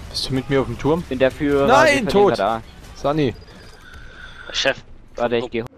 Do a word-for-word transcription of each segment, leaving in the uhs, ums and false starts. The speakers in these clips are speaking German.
Bist du mit mir auf dem Turm? Bin der Führer. Nein, tot! Sunny. Chef. Warte, ich geh.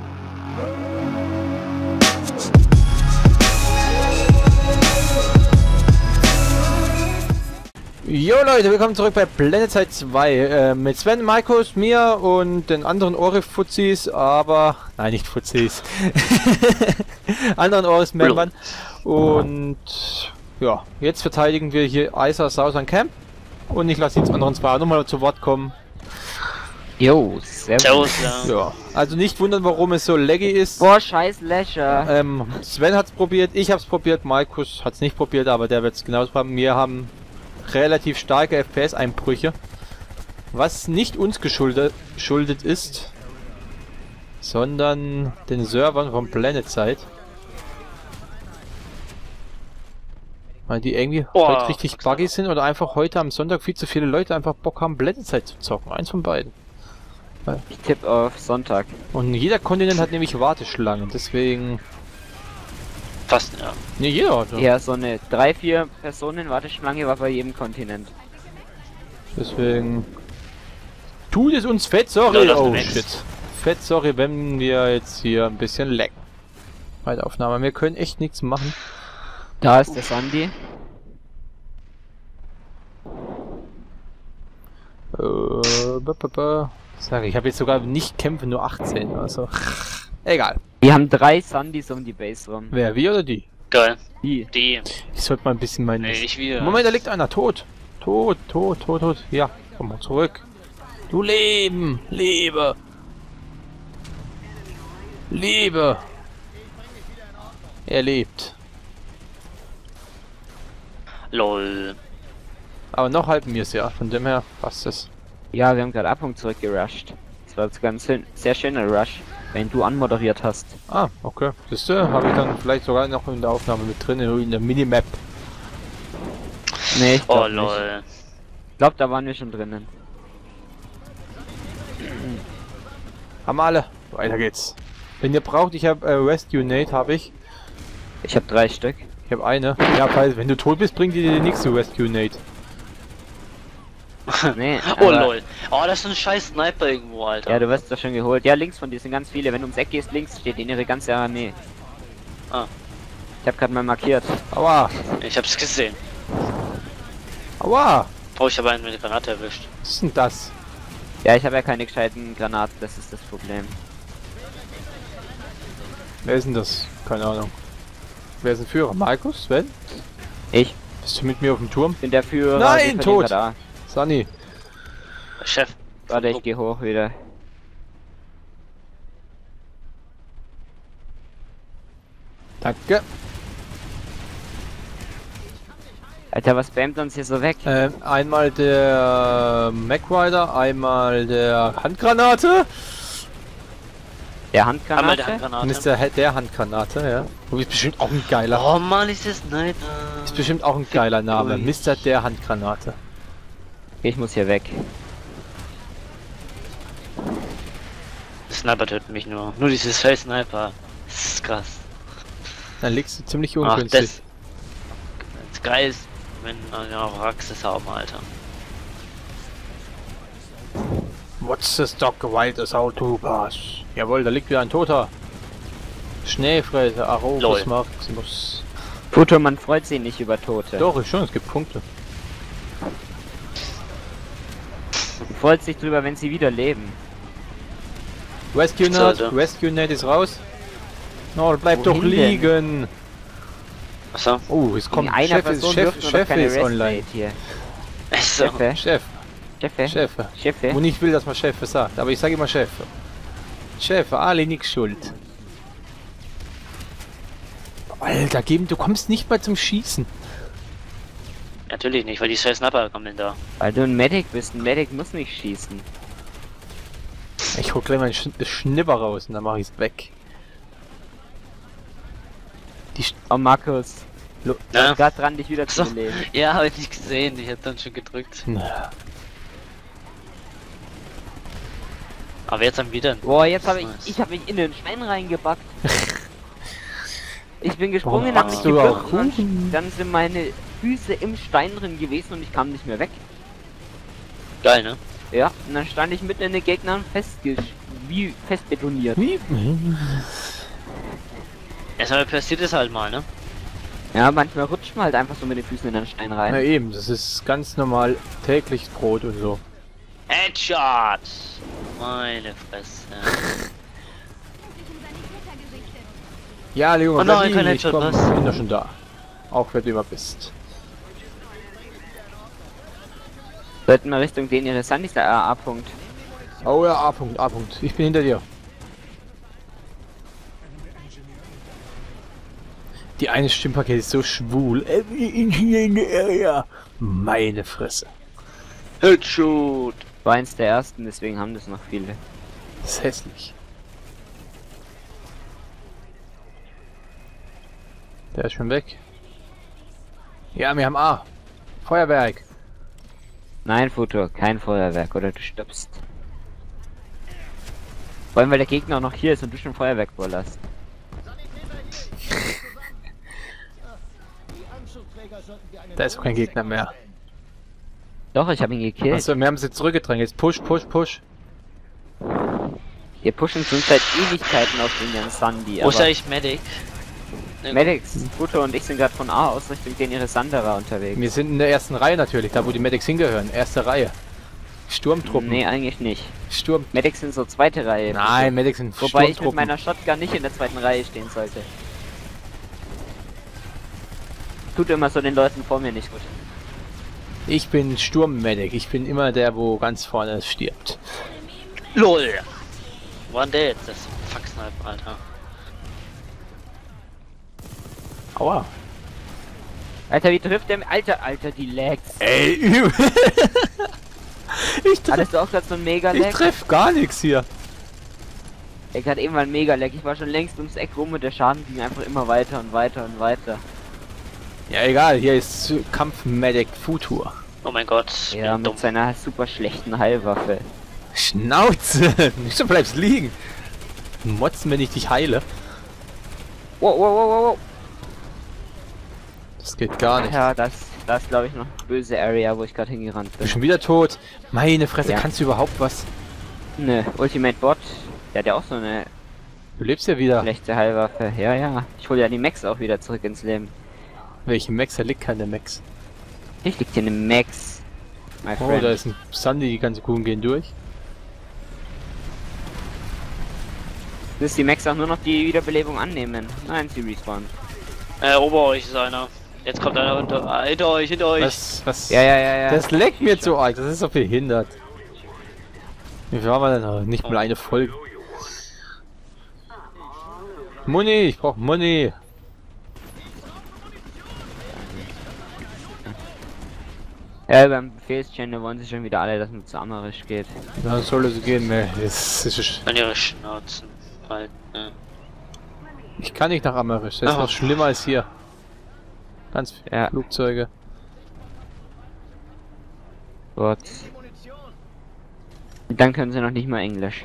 Jo Leute, willkommen zurück bei PlanetSide zwei äh, mit Sven, Markus, mir und den anderen Orif-Fuzis, aber... Nein, nicht Fuzis. anderen Orif-Membern. Und... Ja, jetzt verteidigen wir hier Isa Southern Camp. Und ich lasse jetzt anderen zwei nochmal zu Wort kommen. Jo, servus. Ja, also nicht wundern, warum es so laggy ist. Boah, scheiß Lächer. Ähm, Sven hat's probiert, ich hab's probiert, Markus hat's nicht probiert, aber der wird's genauso haben. Wir haben relativ starke F P S-Einbrüche, was nicht uns geschuldet, geschuldet ist, sondern den Servern von PlanetSide. Weil die irgendwie Boah, heute richtig buggy sind oder einfach heute am Sonntag viel zu viele Leute einfach Bock haben, PlanetSide zu zocken. Eins von beiden. Ich tippe auf Sonntag. Und jeder Kontinent hat nämlich Warteschlangen, deswegen... Fast, ja. Ne, jeder hat. Ja, so eine drei vier Personen Warteschlange war bei jedem Kontinent. Deswegen... Tut es uns fett, sorry, Leute, oh shit. shit. Fett, sorry, wenn wir jetzt hier ein bisschen lecken. Bei der Aufnahme, wir können echt nichts machen. Da ist der Sandy. Äh, b -b -b. Sag ich, habe jetzt sogar nicht Kämpfe, nur achtzehn, also... Egal. Die haben drei Sandys um die Base rum. Wer, wir oder die? Geil. Die. Die. Ich sollte mal ein bisschen meinen... Nee, nicht wir. Moment, da liegt einer, tot. Tot, tot, tot, tot. Ja, komm mal zurück. Du Leben, lebe. Lebe. Er lebt. Lol. Aber noch halten wir es ja, von dem her passt es. Ja, wir haben gerade Abpunkt zurückgerusht. Das war jetzt ganz schön, sehr schöner Rush, wenn du anmoderiert hast. Ah, okay. Siehst du, habe ich dann vielleicht sogar noch in der Aufnahme mit drin, in der Minimap. Nee, ich glaub Oh nicht. lol. Ich glaub, da waren wir schon drinnen. Haben wir alle. Weiter geht's. Wenn ihr braucht, ich habe äh, Rescue Nate, habe ich. Ich habe drei Stück. Ich habe eine. Ja, falls, wenn du tot bist, bringt die dir nichts zu Rescue Nate. Nee, Oh aber- lol. Oh, das ist ein scheiß Sniper irgendwo, Alter. Ja, du wirst doch schon geholt. Ja, links von dir sind ganz viele. Wenn du ums Eck gehst, links steht in ihre ganze Armee. Ah. Ich habe gerade mal markiert. Aua! Ich hab's gesehen. Aua! Oh, ich habe einen mit der Granate erwischt. Was ist denn das? Ja, ich habe ja keine gescheiten Granaten, das ist das Problem. Wer ist denn das? Keine Ahnung. Wer ist ein Führer? Markus? Sven? Ich Bist du mit mir auf dem Turm? bin der Führer. Nein, wir tot. Da. Sunny. Chef. Warte, ich gehe hoch wieder. Danke. Alter, was spammt uns hier so weg? Ähm, einmal der Mac Rider, einmal der Handgranate. Der Einmal der Handgranate? Dann Handgranate. ist der, der Handgranate, ja. Und ist bestimmt auch ein geiler. Oh Mann, ist das Sniper. Ist bestimmt auch ein geiler Name. Ui. Mister der Handgranate. Ich muss hier weg. Sniper tötet mich nur. Nur dieses Face Sniper. Das ist krass. Dann liegst du ziemlich Ach, ungünstig. das. Das geil ist, wenn wir auch Axis haben, Alter. What's the stock wild as how to pass? Jawohl, da liegt wieder ein Toter. Schneefräse, Arogus Lol. Maximus. Futur, man freut sich nicht über Tote. Doch, ist schon, es gibt Punkte. Man freut sich drüber, wenn sie wieder leben. Rescue So, Nate, so. Rescue Nate ist raus. No, bleib doch Wohin denn? liegen. Achso. Oh, es kommt Gegen einer Chef ist, Person Chef, dürfen wir doch Chef keine ist Rest online. Rate hier. Achso. Chefe, Chef, Chefe, Chef. Chefe. Und ich will, dass man Chef sagt, aber ich sage immer Chef. Chef, Ali nix schuld. Alter, geben, du kommst nicht mal zum Schießen. Natürlich nicht, weil die scheiß Sniper kommen da. Weil du ein Medic bist, ein Medic muss nicht schießen. Ich hol gleich meinen Sch Schnipper raus und dann mache ich es weg. Die Sch Oh Markus, du Ja. bist gerade dran, dich wieder zu So. beleben. Ja, habe ich nicht gesehen. Ich hab dann schon gedrückt. Na, Aber jetzt haben wir wieder. Boah, jetzt habe ich, Nice. ich habe mich in den Stein reingebackt. Ich bin gesprungen, Warum hab mich backst du auch gebückt und Kuchen? dann sind meine Füße im Stein drin gewesen und ich kam nicht mehr weg. Geil, ne? Ja, und dann stand ich mitten in den Gegnern festge wie festbetoniert. Wie? Erstmal passiert es halt mal, ne? Ja, manchmal rutscht man halt einfach so mit den Füßen in den Stein rein. Na eben, das ist ganz normal täglich Brot und so. Headshot! Meine Fresse. Ja, Junge, Oh nein, Berlin, kein ich Headshot, komm, was? bin doch schon da. Auch wer du immer bist. Sollten wir Richtung den ihre Sandys der A-Punkt. Oh ja, A-Punkt, A-Punkt. Ich bin hinter dir. Die eine Stimmpaket ist so schwul. Area. Meine Fresse. Headshot! War eins der ersten, deswegen haben das noch viele. Das ist hässlich. Der ist schon weg. Ja, wir haben A. Feuerwerk. Nein, Futur, kein Feuerwerk oder du stirbst. Vor allem, weil der Gegner auch noch hier ist und du schon Feuerwerk vorlässt. Da ist kein Gegner mehr. Doch, ich habe ihn gekillt. Achso, wir haben sie zurückgedrängt. Jetzt push, push, push. Wir pushen uns seit Ewigkeiten auf den Jan Sandy. Wo ist aber eigentlich Medic? Medics, Futur und ich sind gerade von A aus Richtung den ihre Sanderer unterwegs. Wir sind in der ersten Reihe natürlich, da wo die Medics hingehören. Erste Reihe. Sturmtruppen. Nee, eigentlich nicht. Sturm. Medics sind so zweite Reihe. Nein, Medics sind Wobei ich mit Sturmtruppen. meiner Shotgun nicht in der zweiten Reihe stehen sollte. Tut immer so den Leuten vor mir nicht gut. Ich bin Sturmmedic. Ich bin immer der, wo ganz vorne stirbt. LOL! Wo war denn der jetzt? Das ist ein Fuck-Sniper, Alter. Aua. Alter, wie trifft der? Alter, Alter, die Lags. Ey, übel. Ich treff, Hattest du auch gerade so ein mega ich Lag? treff gar nichts hier. Ich hatte eben mal ein mega Lag. Ich war schon längst ums Eck rum und der Schaden ging einfach immer weiter und weiter und weiter. Ja, egal. Hier ist Kampf-Medic Futur. Oh mein Gott. Ja, bin dumm. mit seiner super schlechten Heilwaffe. Schnauze. Nicht so bleibst liegen. Motzen, wenn ich dich heile. Wow, wow, wow, wow, wow. Das geht gar nicht. Ja, das, das glaube ich noch böse Area, wo ich gerade hingerannt Du bin. bist schon wieder tot. Meine Fresse, Ja. kannst du überhaupt was? Ne, Ultimate Bot, der hat ja auch so eine Du lebst ja wieder. schlechte Heilwaffe. Ja, ja. Ich hole ja die Max auch wieder zurück ins Leben. Welchen Max? Da liegt keine Max. Ich liegt hier eine Max. My Oh, friend. da ist ein Sandy, die ganzen Kuchen gehen durch. Müsst die Max auch nur noch die Wiederbelebung annehmen. Nein, sie respawnt. Äh, ober euch ist einer. Jetzt kommt einer unter. Ah, hinter euch, hinter euch. Was? Was? Ja, ja, ja, ja. Das leckt mir zu arg. Das ist so behindert. Wie viel haben wir denn noch? Nicht mal eine Folge. Money, ich brauch Money. Ja, beim Befehlschannel wollen sie schon wieder alle, dass man zu Amerisch geht. Dann soll es gehen, ne? Das ist, An ihre Schnauzen halten. Ne? ich kann nicht nach Amerisch. Das ist Ah. noch schlimmer als hier. Ganz viele Ja. Flugzeuge. Gott. Und dann können sie noch nicht mal Englisch.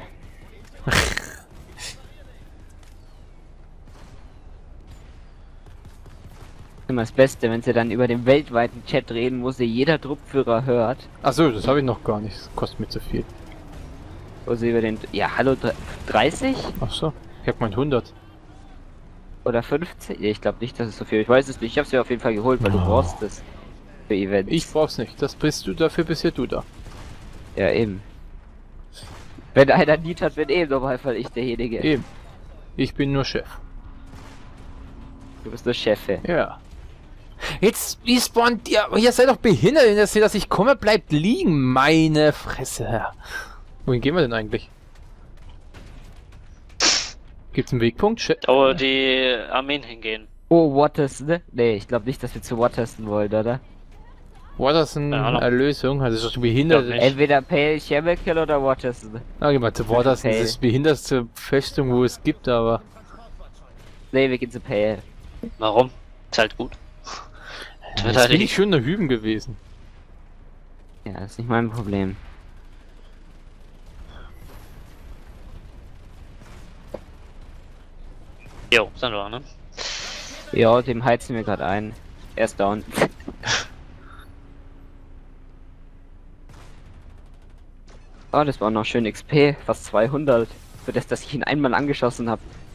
Immer das Beste, wenn sie dann über den weltweiten Chat reden, wo sie jeder Truppführer hört. Achso, das habe ich noch gar nicht. Das kostet mir zu viel. Wo sie über den... Ja, hallo, dreißig? Achso, ich hab mein hundert. Oder fünfzig? Ich glaube nicht, dass es so viel. Ich weiß es nicht. Ich habe sie auf jeden Fall geholt, weil du Oh. brauchst es. Für Events. Ich brauch's nicht. Das bist du, dafür bist ja du da. Ja, eben. Wenn einer Lied hat, bin eh im Normalfall ich derjenige. Eben. Ich bin nur Chef. Du bist der Chefe. Ja. Jetzt respawnt ihr. Ihr seid doch behindert, wenn ihr seht, dass ich komme, bleibt liegen. Meine Fresse. Wohin gehen wir denn eigentlich? Gibt's einen Wegpunkt? Che Da wo die Armeen hingehen. Oh, Watterson, ne? Nee, ich glaube nicht, dass wir zu Watterson wollen, oder? War das eine Keine Ahnung. Erlösung? Also das ist doch behindert. Glaub nicht. Entweder Pale Chemical oder Watterson. Ah, geh mal zu War das Okay. ist die behindertste Festung, wo es gibt, aber. Nee, wir gehen zu Pale. Warum? Ist halt gut. Jetzt bin ich schon da hüben gewesen. Ja, das ist nicht mein Problem. Jo, sind wir, ne? Ja, dem heizen wir gerade ein. Er ist down. Oh, das war noch schön X P, fast zweihundert. Für das, dass ich ihn einmal angeschossen habe.